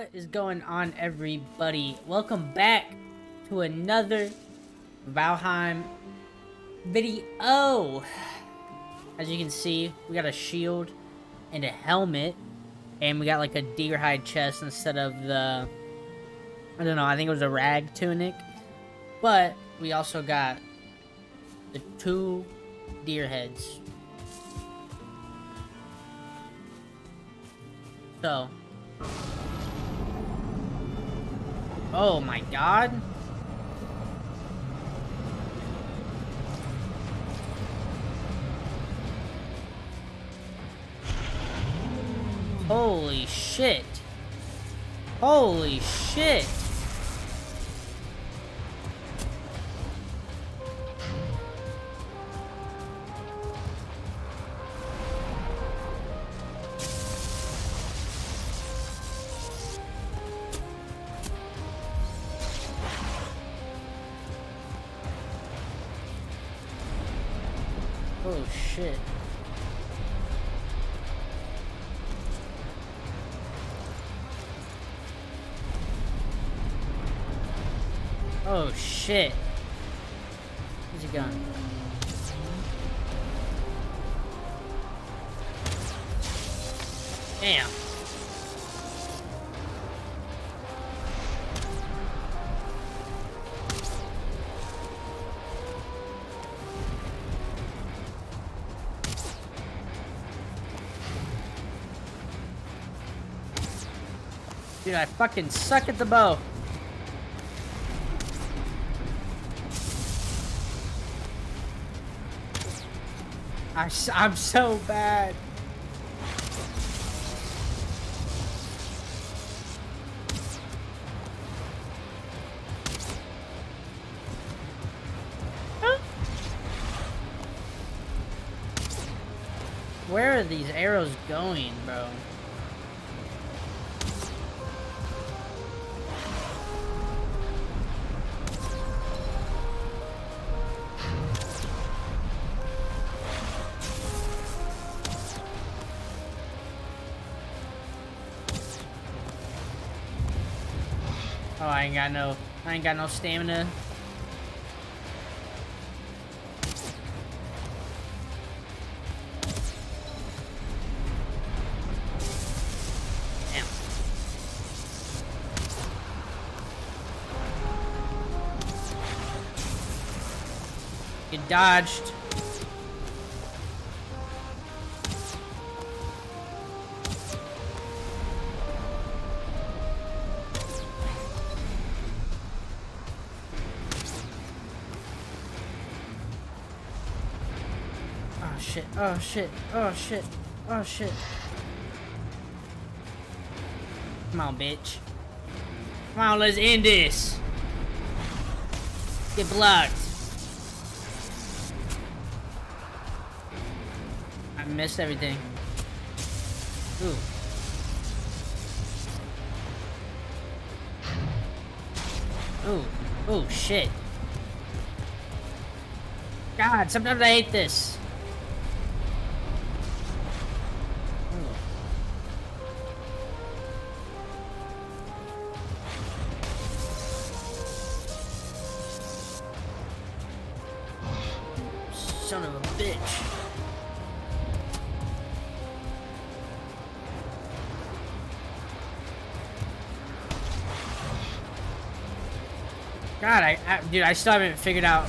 What is going on, everybody? Welcome back to another Valheim video. As you can see, we got a shield and a helmet, and we got like a deer hide chest instead of the, I don't know, I think it was a rag tunic. But we also got the 2 deer heads. So, oh my god. Holy shit. Holy shit. Oh shit. Oh shit. Where's he going? Damn. Dude, I fucking suck at the bow. I'm so bad. Huh? Where are these arrows going, bro? Oh, I ain't got no stamina. Damn. Get dodged. Shit, oh shit, oh shit, oh shit. Come on, bitch. Come on, let's end this. Get blocked. I missed everything. Ooh. Ooh, ooh, shit. God, sometimes I hate this. Son of a bitch. God, dude, I still haven't figured out.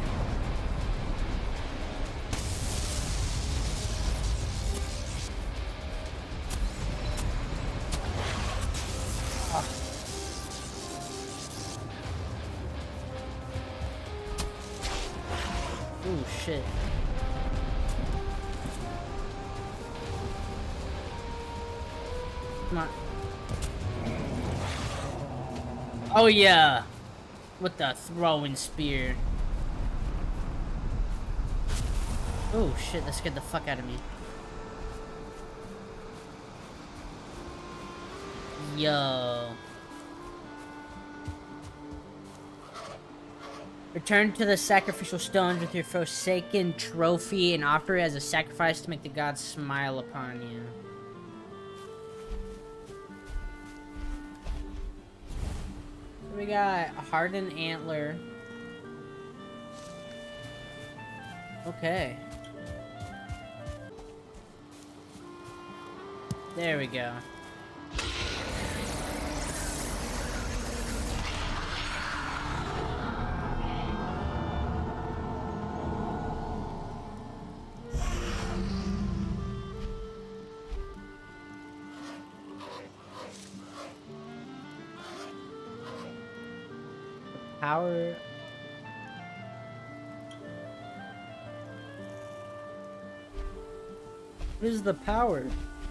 Oh shit. Come on. Oh yeah. With the throwing spear. Oh shit, that scared the fuck out of me. Yo. Return to the sacrificial stones with your forsaken trophy and offer it as a sacrifice to make the gods smile upon you. We got hardened antler. Okay. There we go. Power. What is the power?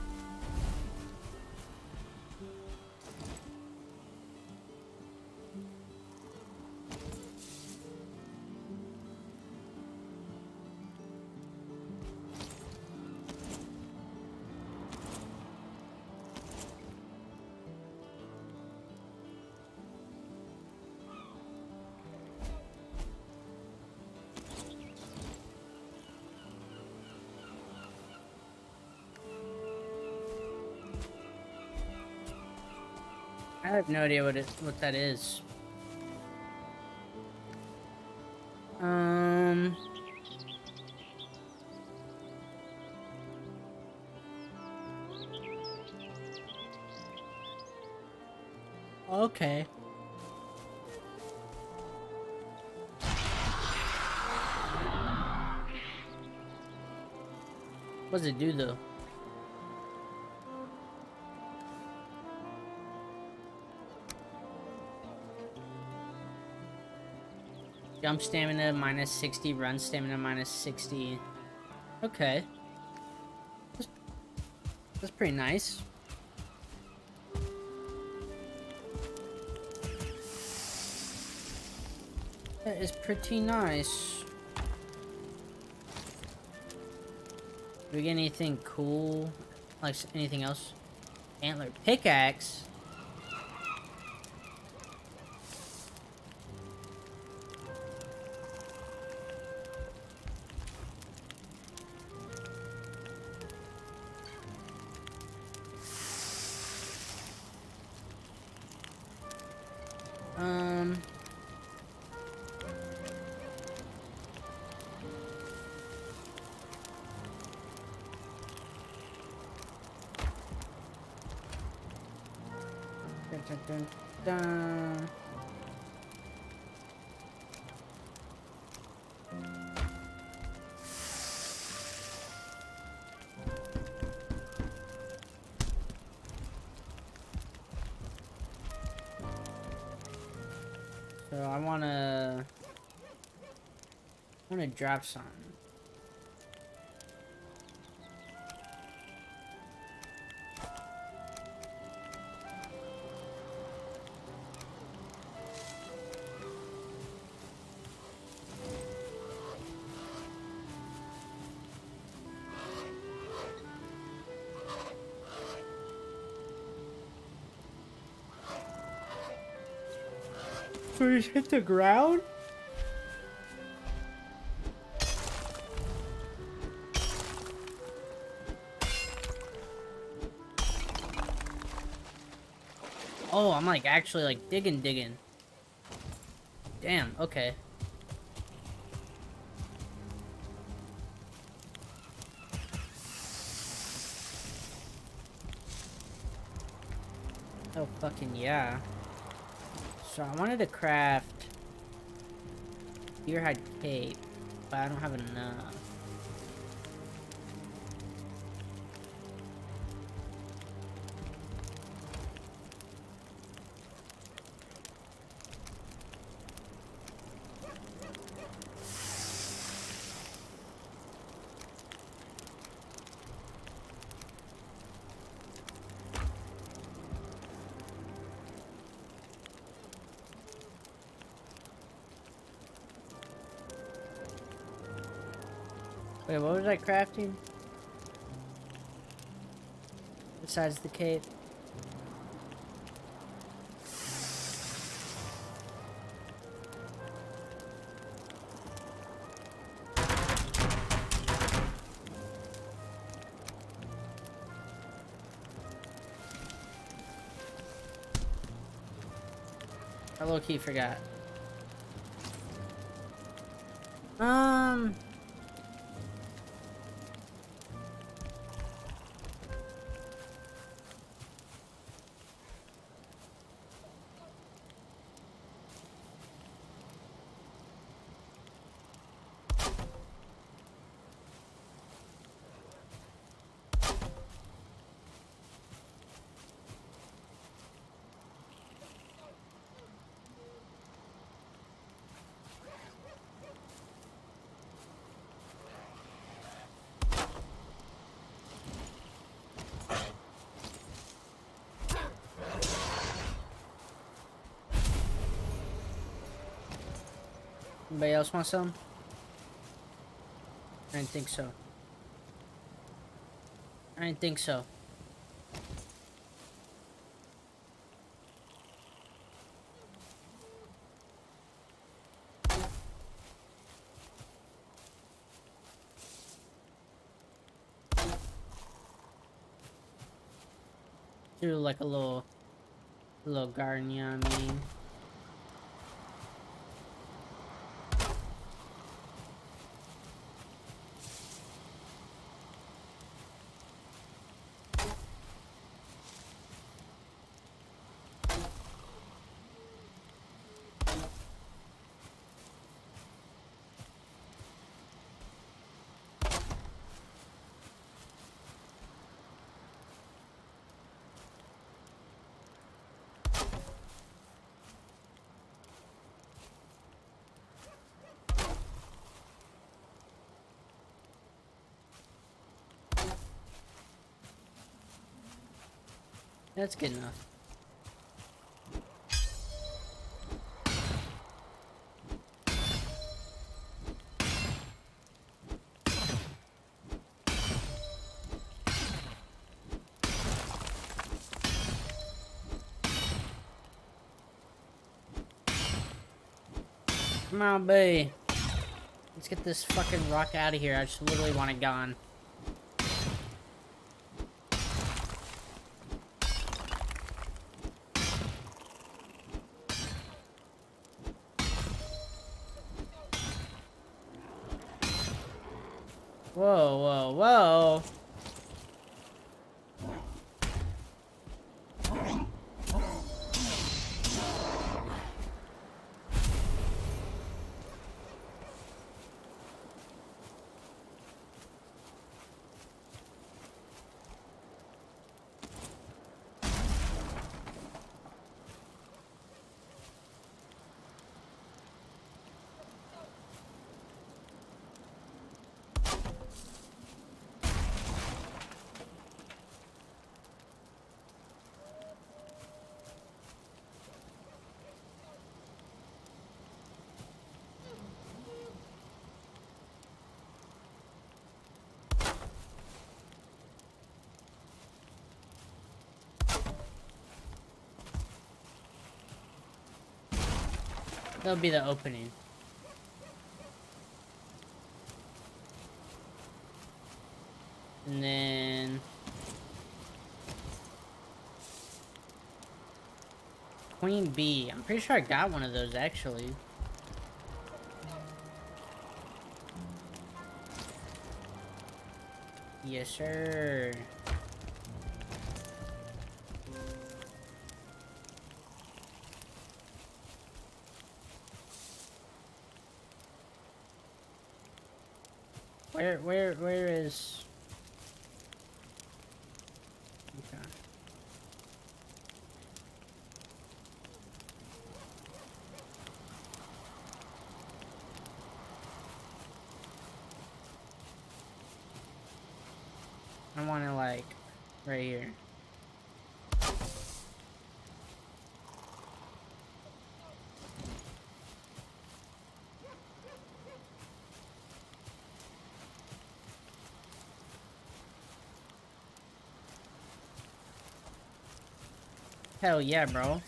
I have no idea what that is. Okay. What does it do though? Jump stamina minus 60, run stamina minus 60. Okay. That's pretty nice. That is pretty nice. Do we get anything cool? Like anything else? Antler pickaxe? Dun, dun, dun. So I wanna drop something. So you just hit the ground? Oh, I'm like actually like digging. Damn, okay. Oh fucking yeah. So I wanted to craft deer hide cape, but I don't have enough. Wait, what was I crafting? Besides the cape? I low-key forgot. Anybody else want some? I didn't think so. I didn't think so. Do like a little garden, you know what I mean? That's good enough. Come on, babe. Let's get this fucking rock out of here. I just literally want it gone. Whoa, whoa, whoa. That'll be the opening. And then... Queen Bee. I'm pretty sure I got one of those, actually. Yes, sir. Where is... Okay. I want it like right here. Hell yeah, bro.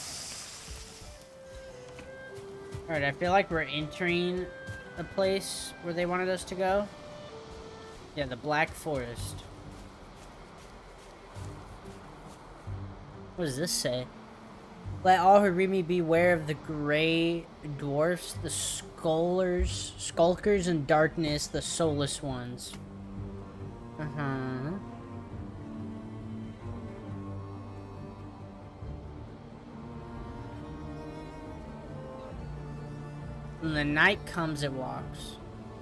Alright, I feel like we're entering the place where they wanted us to go. Yeah, the Black Forest. What does this say? Let all who read me beware of the gray dwarfs, the skulkers in darkness, the soulless ones. Uh-huh. When the night comes, it walks.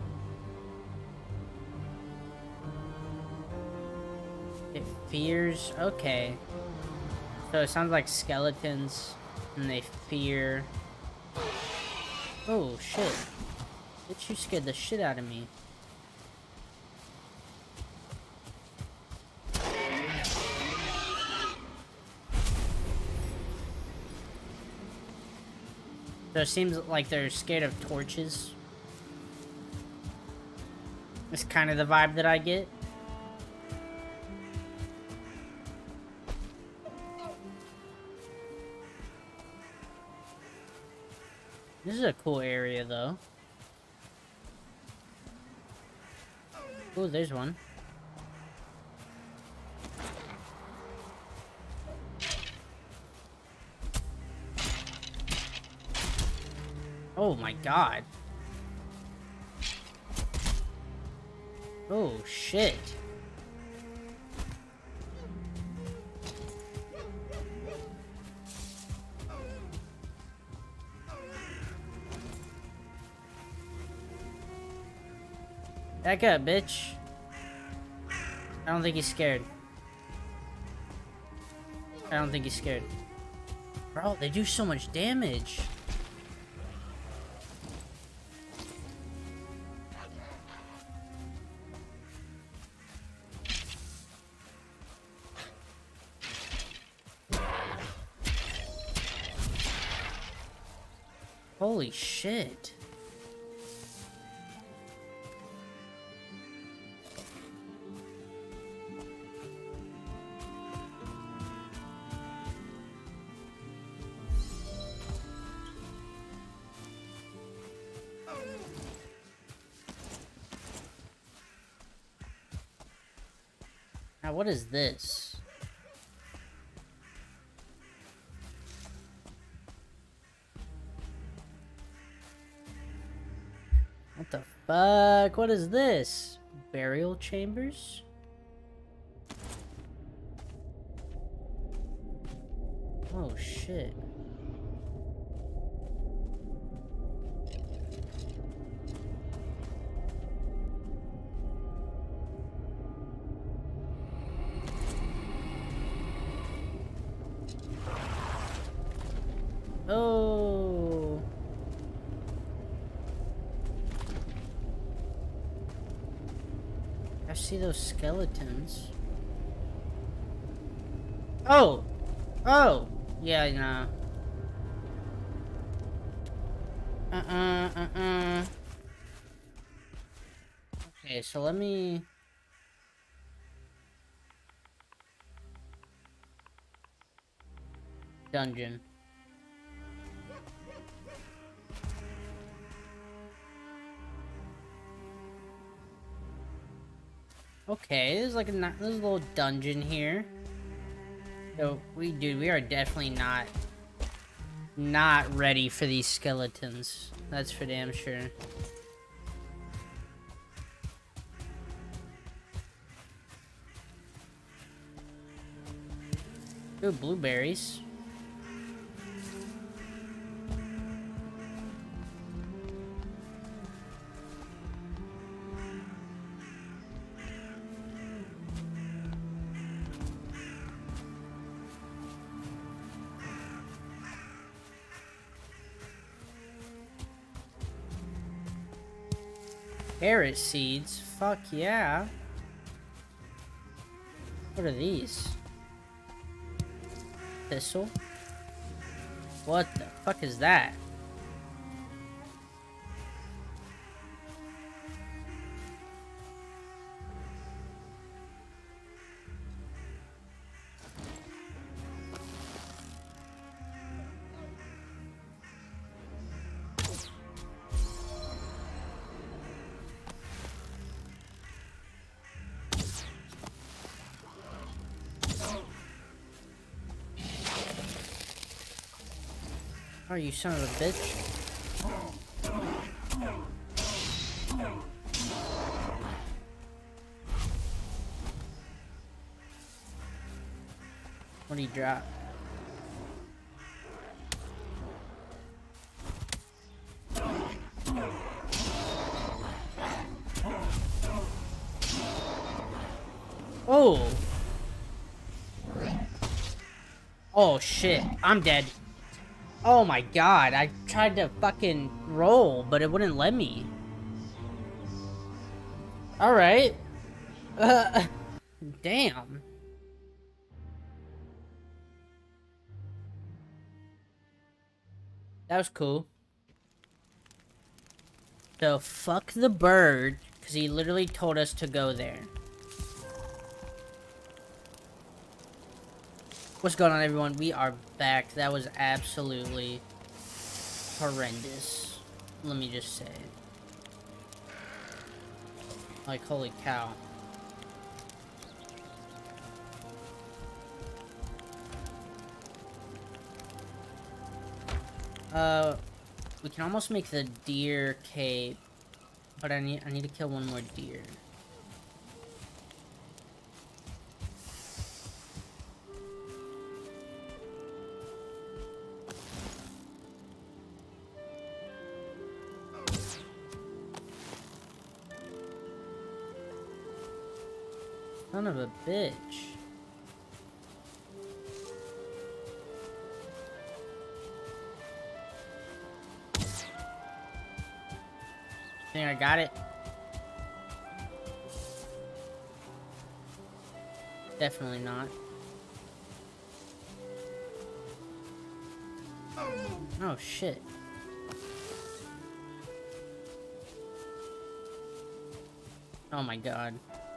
It fears. Okay. So it sounds like skeletons, and they fear. Oh shit! Bitch, you scared the shit out of me. So it seems like they're scared of torches. It's kind of the vibe that I get. This is a cool area, though. Oh, there's one. Oh my god. Oh shit. Back up, bitch. I don't think he's scared. I don't think he's scared. Bro, they do so much damage. Holy shit. Now, what is this? What the fuck? What is this? Burial chambers? Oh shit. Oh. I see those skeletons. Oh! Oh! Yeah, nah. Okay, so let me... Dungeon. Okay, there's like there's a little dungeon here. So we are definitely not ready for these skeletons. That's for damn sure. Ooh, blueberries. Carrot seeds? Fuck yeah. What are these? Thistle? What the fuck is that? Oh, you son of a bitch. What did he drop? Oh! Oh shit, I'm dead. Oh my god, I tried to fucking roll, but it wouldn't let me. Alright. Damn. That was cool. So, fuck the bird, because he literally told us to go there. What's going on, everyone? We are back. That was absolutely horrendous. Let me just say. Like, holy cow. We can almost make the deer cape, but I need to kill one more deer. Son of a bitch. Think I got it? Definitely not. Oh shit. Oh my god.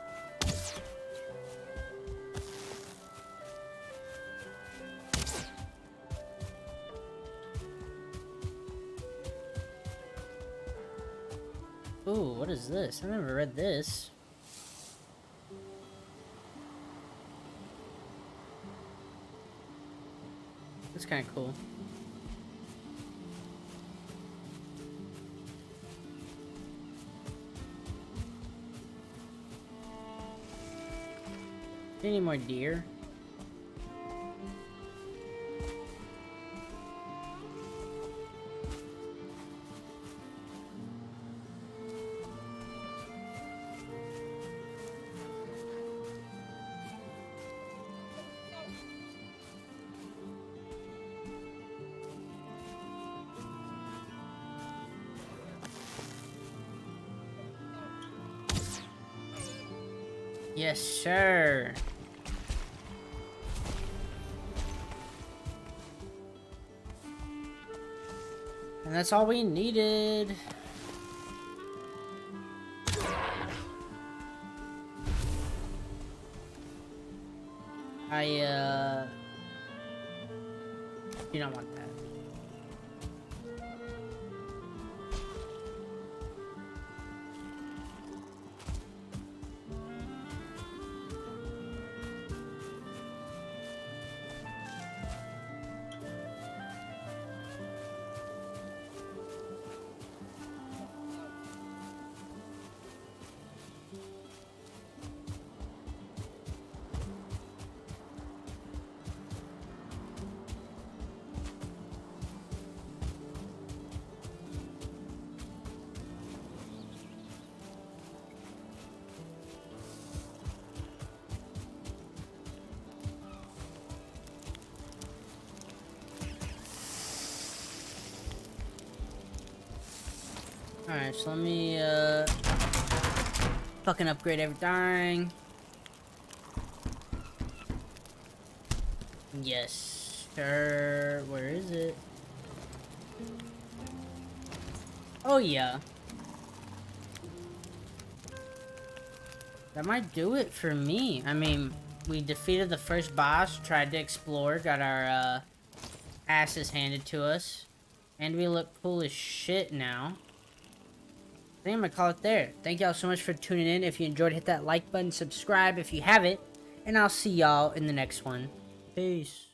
Ooh, what is this? I never read this. That's kind of cool. Do you need more deer? Yes, sir. And that's all we needed. You don't want that. Alright, so let me, fucking upgrade everything. Yes, sir. Where is it? Oh, yeah. That might do it for me. I mean, we defeated the first boss, tried to explore, got our, asses handed to us. And we look cool as shit now. I think I'm gonna call it there. Thank y'all so much for tuning in. If you enjoyed, hit that like button, subscribe if you haven't, and I'll see y'all in the next one. Peace.